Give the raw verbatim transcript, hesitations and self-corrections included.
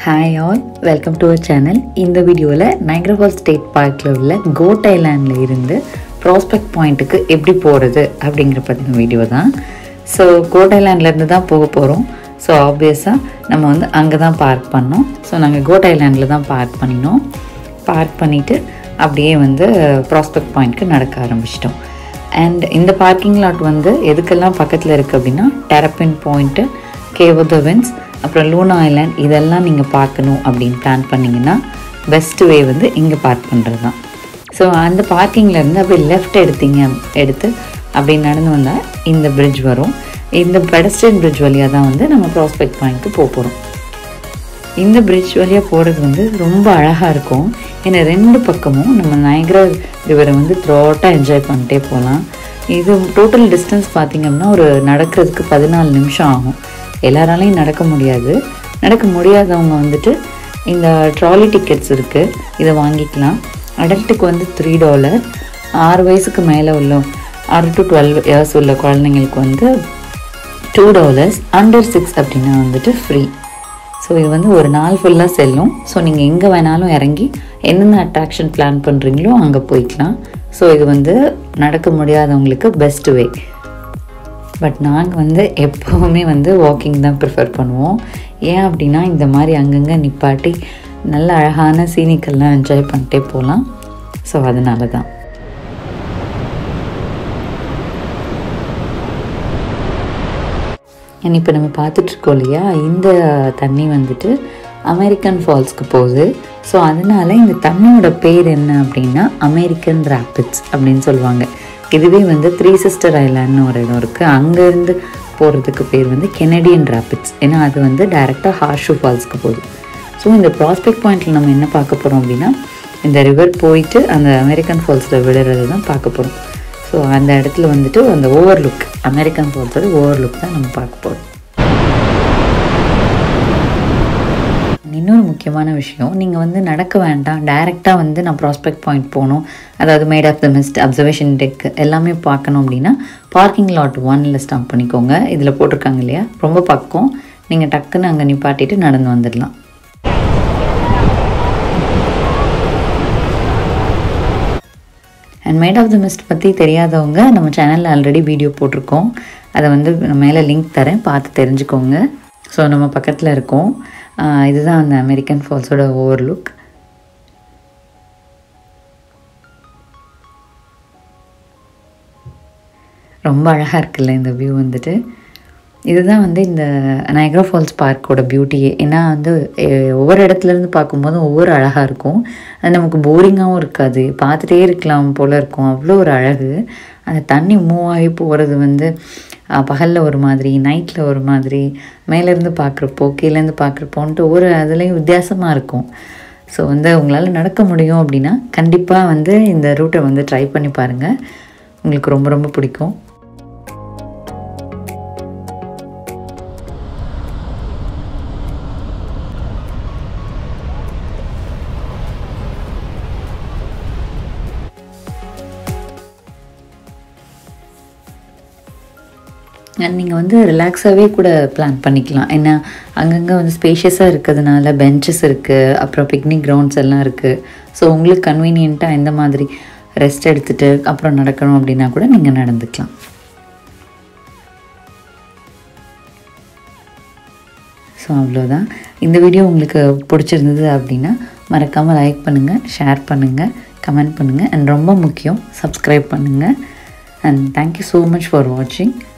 Hi all, welcome to our channel. In the video la Niagara Falls State Park la ulla Goat Island la irundhu Prospect Point ku eppadi poradhu அப்படிங்கற பத்தின video தான். So Goat Island la irundhu தான் போக போறோம். So obviously நம்ம வந்து அங்க தான் பார்க் பண்ணோம். So நாங்க Goat Island la தான் பார்க் பண்ணினோம். பார்க் பண்ணிட்டு அப்படியே வந்து Prospect Point க்கு நடக்க ஆரம்பிச்சிட்டோம். And இந்த பார்க்கிங் லாட் வந்து எதுக்கெல்லாம் பக்கத்துல இருக்கு அப்படினா Terrapin Point, Cave of the Winds, அப்புறம் லூனா ஐலாண்ட் இதெல்லாம் நீங்கள் பார்க்கணும் அப்படின்னு பிளான் பண்ணிங்கன்னா பெஸ்ட் வே வந்து இங்கே பார்க் பண்ணுறது தான். ஸோ அந்த பார்க்கிங்லேருந்து அப்படியே லெஃப்ட் எடுத்தீங்க எடுத்து அப்படி நடந்து வந்தால் இந்த பிரிட்ஜ் வரும். இந்த பெடஸ்ட்ரியன் பிரிட்ஜ் வழியாக தான் வந்து நம்ம ப்ராஸ்பெக்ட் பாயிண்ட்க்கு போக போகிறோம். இந்த பிரிட்ஜ் வழியாக போகிறது வந்து ரொம்ப அழகாக இருக்கும். ஏன்னா ரெண்டு பக்கமும் நம்ம நயகரா ரிவரை வந்து த்ரோட்டாக என்ஜாய் பண்ணிட்டே போகலாம். இது டோட்டல் டிஸ்டன்ஸ் பார்த்திங்க அப்படின்னா ஒரு நடக்கிறதுக்கு பதினாலு நிமிஷம் ஆகும். எல்லாராலையும் நடக்க முடியாது. நடக்க முடியாதவங்க வந்துட்டு இந்த ட்ராலி டிக்கெட்ஸ் இருக்குது, இதை வாங்கிக்கலாம். அடல்ட்டுக்கு வந்து த்ரீ டாலர், ஆறு வயசுக்கு மேலே உள்ள ஆறு டு டுவெல் இயர்ஸ் உள்ள குழந்தைங்களுக்கு வந்து டூ டாலர்ஸ், அண்டர் சிக்ஸ் அப்படின்னா வந்துட்டு ஃப்ரீ. ஸோ இது வந்து ஒரு நாள் ஃபுல்லாக செல்லும். ஸோ நீங்கள் எங்கே வேணாலும் இறங்கி என்னென்ன அட்ராக்ஷன் பிளான் பண்ணுறீங்களோ அங்கே போய்க்கலாம். ஸோ இது வந்து நடக்க முடியாதவங்களுக்கு பெஸ்ட் வே. பட் நாங்கள் வந்து எப்போவுமே வந்து வாக்கிங் தான் ப்ரிஃபர் பண்ணுவோம். ஏன் அப்படின்னா இந்த மாதிரி அங்கங்கே நிப்பாட்டி நல்ல அழகான சீனிக்கெல்லாம் என்ஜாய் பண்ணிட்டே போகலாம். ஸோ அதனால தான். ஏன்னா இப்போ நம்ம பார்த்துட்ருக்கோம் இல்லையா, இந்த தண்ணி வந்துட்டு அமெரிக்கன் ஃபால்ஸ்க்கு போகுது. ஸோ அதனால் இந்த தண்ணியோட பேர் என்ன அப்படின்னா அமெரிக்கன் ரேபிட்ஸ் அப்படின்னு சொல்லுவாங்க. இதுவே வந்து த்ரீ சிஸ்டர் ஐலாண்ட்னு ஒரு இடம் இருக்குது. அங்கேருந்து போகிறதுக்கு பேர் வந்து கெனடியன் ரேபிட்ஸ். ஏன்னா அது வந்து டைரெக்டாக ஹார்ஷூ ஃபால்ஸ்க்கு போகுது. ஸோ இந்த ப்ராஸ்பெக்ட் பாயிண்டில் நம்ம என்ன பார்க்க போகிறோம் அப்படின்னா இந்த ரிவர் போயிட்டு அந்த அமெரிக்கன் ஃபால்ஸில் விழுறது தான் பார்க்க போகிறோம். ஸோ அந்த இடத்துல வந்துட்டு அந்த ஓவர்லுக், அமெரிக்கன் ஃபால்ஸோட ஓவர்லுக் தான் நம்ம பார்க்க போகிறோம். இன்னொரு முக்கியமான விஷயம், நீங்கள் வந்து நடக்க வேண்டாம், டைரெக்டாக வந்து நான் ப்ராஸ்பெக்ட் பாயிண்ட் போகணும், அதாவது maid of the mist, observation deck எல்லாமே பார்க்கணும் அப்படின்னா பார்க்கிங் லாட் ஒன்னில் ஸ்டாப் பண்ணிக்கோங்க. இதில் போட்டிருக்காங்க இல்லையா, ரொம்ப பக்கம், நீங்கள் டக்குன்னு அங்கே நிப்பாட்டிட்டு நடந்து வந்துடலாம். And maid of the mist பற்றி தெரியாதவங்க நம்ம சேனலில் ஆல்ரெடி வீடியோ போட்டிருக்கோம். அதை வந்து மேலே லிங்க் தரேன், பார்த்து தெரிஞ்சுக்கோங்க. ஸோ நம்ம பக்கத்தில் இருக்கோம். இதுதான் அந்த அமெரிக்கன் ஃபால்ஸோட ஓவர்லுக். ரொம்ப அழகாக இருக்குல்ல இந்த வியூ வந்துட்டு. இதுதான் வந்து இந்த நயகரா ஃபால்ஸ் பார்க்கோட பியூட்டியே. ஏன்னா வந்து ஒவ்வொரு இடத்துலேருந்து பார்க்கும்போதும் ஒவ்வொரு அழகாக இருக்கும். அது நமக்கு போரிங்காகவும் இருக்காது, பார்த்துட்டே இருக்கலாம் போல் இருக்கும். அவ்வளோ ஒரு அழகு. அந்த தண்ணி மூவ் ஆகி போகிறது வந்து பகலில் ஒரு மாதிரி, நைட்டில் ஒரு மாதிரி, மேலேருந்து பார்க்குறப்போ கீழேருந்து பார்க்குறப்போன்ட்டு ஒவ்வொரு அதுலேயும் வித்தியாசமாக இருக்கும். ஸோ வந்து உங்களால் நடக்க முடியும் அப்படின்னா கண்டிப்பாக வந்து இந்த ரூட்டை வந்து ட்ரை பண்ணி பாருங்கள், உங்களுக்கு ரொம்ப ரொம்ப பிடிக்கும். நீங்கள் வந்து ரிலாக்ஸாகவே கூட பிளான் பண்ணிக்கலாம். ஏன்னா அங்கங்கே வந்து ஸ்பேஷியஸாக இருக்கிறதுனால பெஞ்சஸ் இருக்குது, அப்புறம் பிக்னிக் கிரவுண்ட்ஸ் எல்லாம் இருக்குது. ஸோ உங்களுக்கு கன்வீனியண்ட்டாக எந்த மாதிரி ரெஸ்ட் எடுத்துகிட்டு அப்புறம் நடக்கணும் அப்படின்னா கூட நீங்கள் நடந்துக்கலாம். ஸோ அவ்வளோதான். இந்த வீடியோ உங்களுக்கு பிடிச்சிருந்தது அப்படின்னா மறக்காமல் லைக் பண்ணுங்கள், ஷேர் பண்ணுங்கள், கமெண்ட் பண்ணுங்கள், அண்ட் ரொம்ப முக்கியம் சப்ஸ்கிரைப் பண்ணுங்கள். And thank you so much for வாட்சிங்.